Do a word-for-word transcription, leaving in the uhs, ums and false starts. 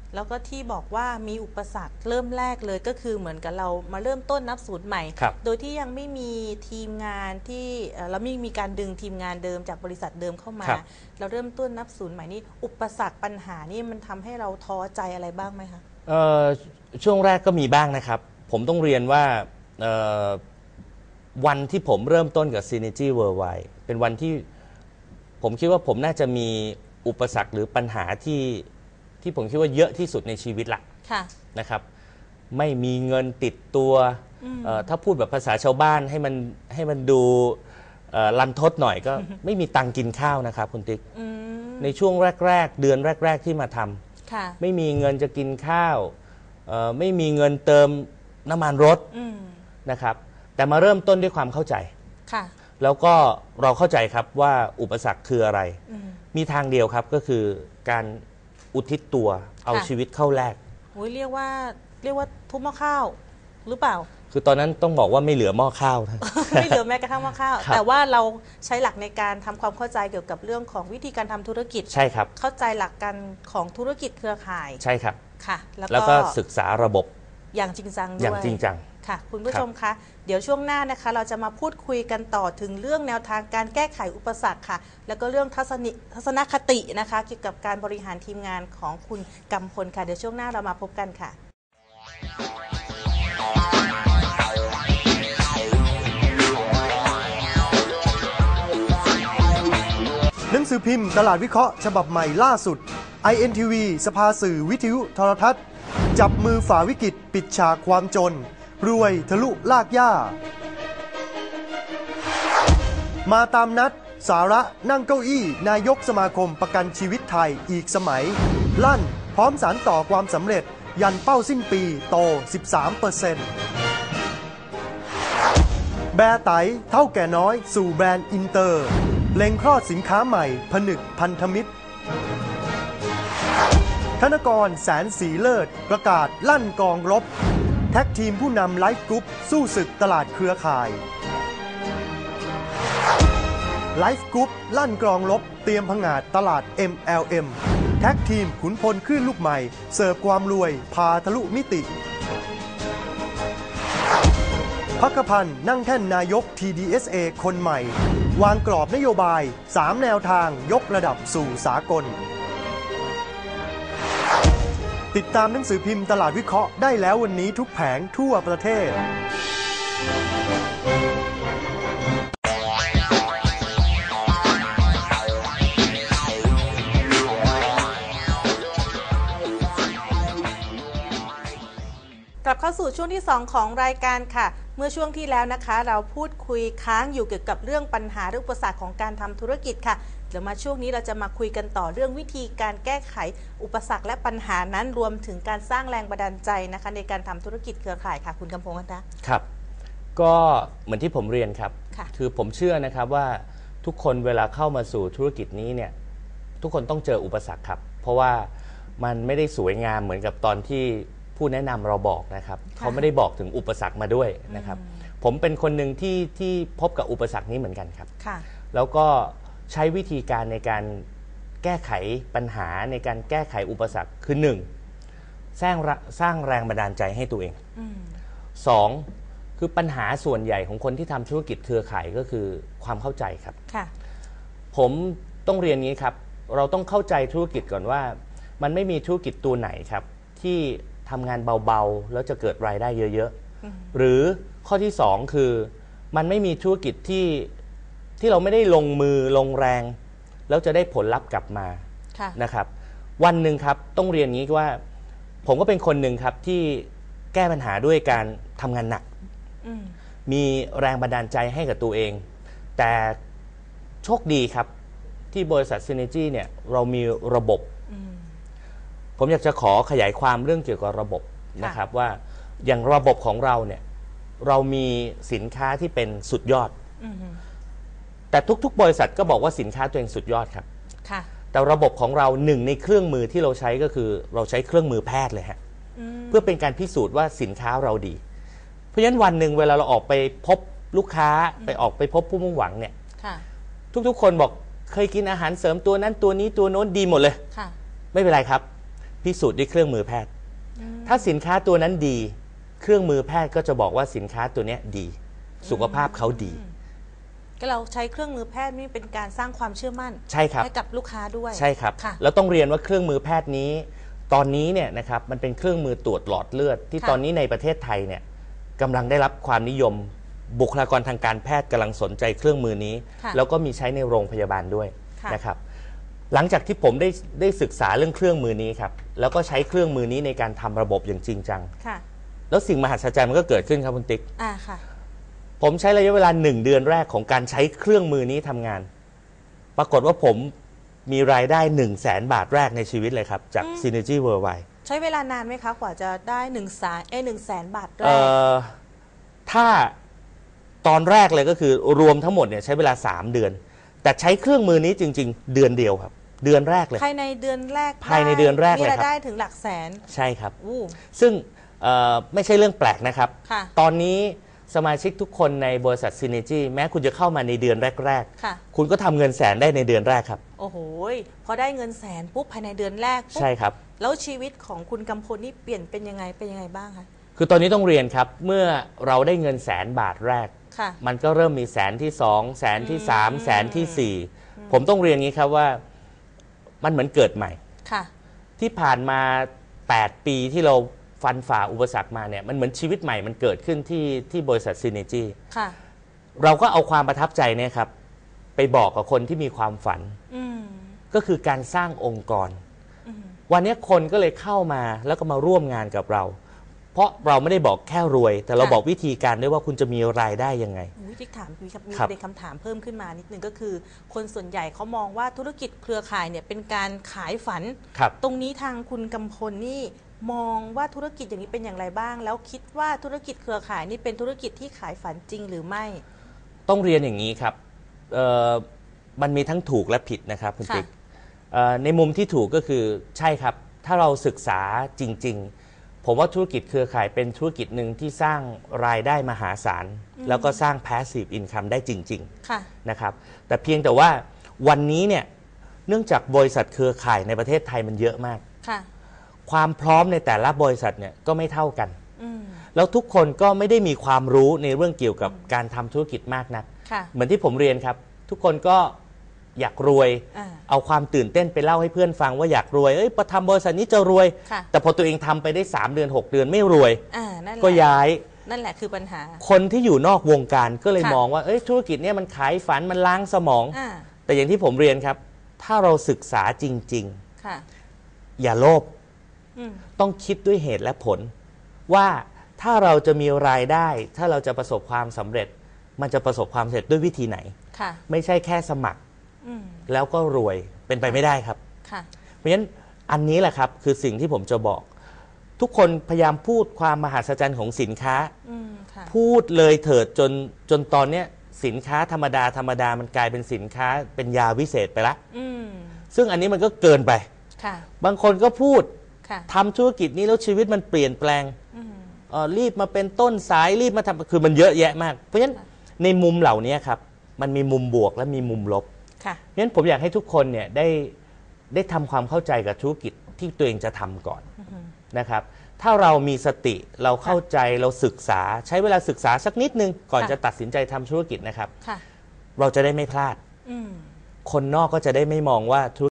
แล้วก็ที่บอกว่ามีอุปสรรคเริ่มแรกเลยก็คือเหมือนกับเรามาเริ่มต้นนับศูนย์ใหม่โดยที่ยังไม่มีทีมงานที่เราไม่มีการดึงทีมงานเดิมจากบริษัทเดิมเข้ามาเราเริ่มต้นนับศูนย์ใหม่นี่อุปสรรคปัญหานี่มันทำให้เราท้อใจอะไรบ้างไหมคะช่วงแรกก็มีบ้างนะครับผมต้องเรียนว่าวันที่ผมเริ่มต้นกับ Synergy Worldwide เป็นวันที่ผมคิดว่าผมน่าจะมีอุปสรรคหรือปัญหาที่ที่ผมคิดว่าเยอะที่สุดในชีวิตละนะครับไม่มีเงินติดตัวถ้าพูดแบบภาษาชาวบ้านให้มันให้มันดูลันทดหน่อยก็ ไม่มีตังกินข้าวนะครับคุณติ๊กในช่วงแรกๆเดือนแรกๆที่มาทำไม่มีเงินจะกินข้าวไม่มีเงินเติมน้ำมันรถนะครับแต่มาเริ่มต้นด้วยความเข้าใจแล้วก็เราเข้าใจครับว่าอุปสรรคคืออะไรมีทางเดียวครับก็คือการอุทิศตัวเอาชีวิตเข้าแลกเรียกว่าเรียกว่าทุบหม้อข้าวหรือเปล่าคือตอนนั้นต้องบอกว่าไม่เหลือหม้อข้าวไม่เหลือแม้กระทั่งหม้อข้าวแต่ว่าเราใช้หลักในการทำความเข้าใจเกี่ยวกับเรื่องของวิธีการทำธุรกิจใช่ครับเข้าใจหลักการของธุรกิจเครือข่ายใช่ครับค่ะแล้วก็ศึกษาระบบอย่างจริงจังด้วยอย่างจริงจังค่ะคุณผู้ชมคะเดี๋ยวช่วงหน้านะคะเราจะมาพูดคุยกันต่อถึงเรื่องแนวทางการแก้ไขอุปสรรคค่ะแล้วก็เรื่องทัศนิทัศนคตินะคะเกี่ยวกับการบริหารทีมงานของคุณกำพลค่ะเดี๋ยวช่วงหน้าเรามาพบกันค่ะหนังสือพิมพ์ตลาดวิเคราะห์ฉบับใหม่ล่าสุด ไอ เอ็น ที วี สภาสื่อวิทยุโทรทัศน์จับมือฝ่าวิกฤตปิดฉากความจนรวยทะลุลากย่ามาตามนัดสาระนั่งเก้าอี้นายกสมาคมประกันชีวิตไทยอีกสมัยลั่นพร้อมสานต่อความสำเร็จยันเป้าสิ้นปีโต สิบสามเปอร์เซ็นต์ แบร์ไตเท่าแก่น้อยสู่แบรนด์อินเตอร์เล็งคลอดสินค้าใหม่ผนึกพันธมิตรธนกรแสนสีเลิศประกาศลั่นกองรบแท็กทีมผู้นำไลฟ์กรุ๊ปสู้ศึกตลาดเครือข่ายไลฟ์กรุ๊ปลั่นกรองรบเตรียมผงาดตลาด เอ็ม แอล เอ็ม แท็กทีมขุนพลคลื่นลูกใหม่เสิร์ฟความรวยพาทะลุมิติภักพันธ์นั่งแท่นนายก ที ดี เอส เอ คนใหม่วางกรอบนโยบายสามแนวทางยกระดับสู่สากลติดตามหนังสือพิมพ์ตลาดวิเคราะห์ได้แล้ววันนี้ทุกแผงทั่วประเทศกลับเข้าสู่ช่วงที่สองของรายการค่ะเมื่อช่วงที่แล้วนะคะเราพูดคุยค้างอยู่เกี่ยวกับเรื่องปัญหาหรืออุปสรรคของการทำธุรกิจค่ะเดี๋ยวมาช่วงนี้เราจะมาคุยกันต่อเรื่องวิธีการแก้ไขอุปสรรคและปัญหานั้นรวมถึงการสร้างแรงบันดาลใจนะคะในการทำธุรกิจเครือข่ายค่ะคุณกำพงศ์นะครับก็เหมือนที่ผมเรียนครับคือผมเชื่อนะครับว่าทุกคนเวลาเข้ามาสู่ธุรกิจนี้เนี่ยทุกคนต้องเจออุปสรรคครับเพราะว่ามันไม่ได้สวยงามเหมือนกับตอนที่ผู้แนะนำเราบอกนะครับเขาไม่ได้บอกถึงอุปสรรคมาด้วยนะครับผมเป็นคนหนึ่งที่ที่พบกับอุปสรรคนี้เหมือนกันครับแล้วก็ใช้วิธีการในการแก้ไขปัญหาในการแก้ไขอุปสรรคคือหนึ่งสร้างสร้างแรงบันดาลใจให้ตัวเองสองคือปัญหาส่วนใหญ่ของคนที่ทำธุรกิจเครือข่ายก็คือความเข้าใจครับผมต้องเรียนงี้ครับเราต้องเข้าใจธุรกิจก่อนว่ามันไม่มีธุรกิจตัวไหนครับที่ทำงานเบาๆแล้วจะเกิดรายได้เยอะๆหรือข้อที่สองคือมันไม่มีธุรกิจที่ที่เราไม่ได้ลงมือลงแรงแล้วจะได้ผลลัพธ์กลับมานะครับวันหนึ่งครับต้องเรียนงี้ว่าผมก็เป็นคนหนึ่งครับที่แก้ปัญหาด้วยการทำงานหนักมีแรงบันดาลใจให้กับตัวเองแต่โชคดีครับที่บริษัท Synergy เนี่ยเรามีระบบผมอยากจะขอขยายความเรื่องเกี่ยวกับระบบนะครับว่าอย่างระบบของเราเนี่ยเรามีสินค้าที่เป็นสุดยอดแต่ทุกๆบริษัทก็บอกว่าสินค้าตัวเองสุดยอดครับแต่ระบบของเราหนึ่งในเครื่องมือที่เราใช้ก็คือเราใช้เครื่องมือแพทย์เลยฮะเพื่อเป็นการพิสูจน์ว่าสินค้าเราดีเพราะฉะนั้นวันหนึ่งเวลาเราออกไปพบลูกค้าไปออกไปพบผู้มุ่งหวังเนี่ยทุกๆคนบอกเคยกินอาหารเสริมตัวนั้นตัวนี้ตัวโน้นดีหมดเลยไม่เป็นไรครับพพิสูจน์ด้วยเครื่องมือแพทย์ถ้าสินค้าตัวนั้นดีเครื่องมือแพทย์ก็จะบอกว่าสินค้าตัวนี้ดีสุขภาพเขาดีก็เราใช้เครื่องมือแพทย์นี่เป็นการสร้างความเชื่อมั่นใช่ครับให้กับลูกค้าด้วยใช่ครับแล้วต้องเรียนว่าเครื่องมือแพทย์นี้ตอนนี้เนี่ยนะครับมันเป็นเครื่องมือตรวจหลอดเลือดที่ตอนนี้ในประเทศไทยเนี่ยกำลังได้รับความนิยมบุคลากรทางการแพทย์กำลังสนใจเครื่องมือนี้แล้วก็มีใช้ในโรงพยาบาลด้วยนะครับหลังจากที่ผมได้ได้ศึกษาเรื่องเครื่องมือนี้ครับแล้วก็ใช้เครื่องมือนี้ในการทำระบบอย่างจริงจังแล้วสิ่งมหัศจรรย์มันก็เกิดขึ้นครับคุณติ๊กอ่าค่ะผมใช้ระยะเวลาหนึ่งเดือนแรกของการใช้เครื่องมือนี้ทำงานปรากฏว่าผมมีรายได้หนึ่งแสนบาทแรกในชีวิตเลยครับจาก Synergy Worldwide ใช้เวลานานไหมคะกว่าจะได้หนึ่งแสนเอ้หนึ่งแสนบาทแรกถ้าตอนแรกเลยก็คือรวมทั้งหมดเนี่ยใช้เวลาสามเดือนแต่ใช้เครื่องมือนี้จริงๆเดือนเดียวครับเดือนแรกเลยภายในเดือนแรกภายในเดือนแรกเลยครับมีรายได้ถึงหลักแสนใช่ครับซึ่งไม่ใช่เรื่องแปลกนะครับตอนนี้สมาชิกทุกคนในบริษัท Synergy แม้คุณจะเข้ามาในเดือนแรกๆคุณก็ทำเงินแสนได้ในเดือนแรกครับโอ้โหพอได้เงินแสนปุ๊บภายในเดือนแรกใช่ครับแล้วชีวิตของคุณกำพลนี่เปลี่ยนเป็นยังไงเป็นยังไงบ้างคะคือตอนนี้ต้องเรียนครับเมื่อเราได้เงินแสนบาทแรกมันก็เริ่มมีแสนที่สองแสนที่สามแสนที่สี่ผมต้องเรียนงี้ครับว่ามันเหมือนเกิดใหม่ที่ผ่านมาแปดปีที่เราฟันฝ่าอุปสรรคมาเนี่ยมันเหมือนชีวิตใหม่มันเกิดขึ้นที่ที่บริษัท Synergy เราก็เอาความประทับใจเนี่ยครับไปบอกกับคนที่มีความฝันก็คือการสร้างองค์กรวันนี้คนก็เลยเข้ามาแล้วก็มาร่วมงานกับเราเพราะเราไม่ได้บอกแค่รวยแต่เราบอกวิธีการด้วยว่าคุณจะมีรายได้ยังไงวิธีถามมีมีคำถามเพิ่มขึ้นมานิดนึงก็คือคนส่วนใหญ่เขามองว่าธุรกิจเครือข่ายเนี่ยเป็นการขายฝันตรงนี้ทางคุณกำพลนี่มองว่าธุรกิจอย่างนี้เป็นอย่างไรบ้างแล้วคิดว่าธุรกิจเครือข่ายนี่เป็นธุรกิจที่ขายฝันจริงหรือไม่ต้องเรียนอย่างนี้ครับมันมีทั้งถูกและผิดนะครับคุณติ๊กในมุมที่ถูกก็คือใช่ครับถ้าเราศึกษาจริงๆผมว่าธุรกิจเครือข่ายเป็นธุรกิจหนึ่งที่สร้างรายได้มหาศาลแล้วก็สร้าง passive income ได้จริงๆนะครับแต่เพียงแต่ว่าวันนี้เนี่ยเนื่องจากบริษัทเครือข่ายในประเทศไทยมันเยอะมากความพร้อมในแต่ละบริษัทเนี่ยก็ไม่เท่ากันแล้วทุกคนก็ไม่ได้มีความรู้ในเรื่องเกี่ยวกับการทำธุรกิจมากนักเหมือนที่ผมเรียนครับทุกคนก็อยากรวยเอาความตื่นเต้นไปเล่าให้เพื่อนฟังว่าอยากรวยเอ้ยพอทำบริษัทนี้จะรวยแต่พอตัวเองทำไปได้สามเดือนหกเดือนไม่รวยก็ย้ายนั่นแหละคือปัญหาคนที่อยู่นอกวงการก็เลยมองว่าเอ้ยธุรกิจนี้มันขายฝันมันล้างสมองแต่อย่างที่ผมเรียนครับถ้าเราศึกษาจริงๆอย่าโลภต้องคิดด้วยเหตุและผลว่าถ้าเราจะมีรายได้ถ้าเราจะประสบความสำเร็จมันจะประสบความสำเร็จด้วยวิธีไหนไม่ใช่แค่สมัครแล้วก็รวยเป็นไปไม่ได้ครับเพราะฉะนั้นอันนี้แหละครับคือสิ่งที่ผมจะบอกทุกคนพยายามพูดความมหัศจรรย์ของสินค้าพูดเลยเถิดจนจนตอนนี้สินค้าธรรมดาธรรมดามันกลายเป็นสินค้าเป็นยาวิเศษไปละซึ่งอันนี้มันก็เกินไปบางคนก็พูดทำธุรกิจนี้แล้วชีวิตมันเปลี่ยนแปลงรีบมาเป็นต้นสายรีบมาทำคือมันเยอะแยะมากเพราะฉะนั้นในมุมเหล่านี้ครับมันมีมุมบวกและมีมุมลบเพราะฉะนั้นผมอยากให้ทุกคนเนี่ยได้ได้ทำความเข้าใจกับธุรกิจที่ตัวเองจะทำก่อนนะครับถ้าเรามีสติเราเข้าใจเราศึกษาใช้เวลาศึกษาสักนิดนึงก่อนจะตัดสินใจทำธุรกิจนะครับเราจะได้ไม่พลาดคนนอกก็จะได้ไม่มองว่าธุร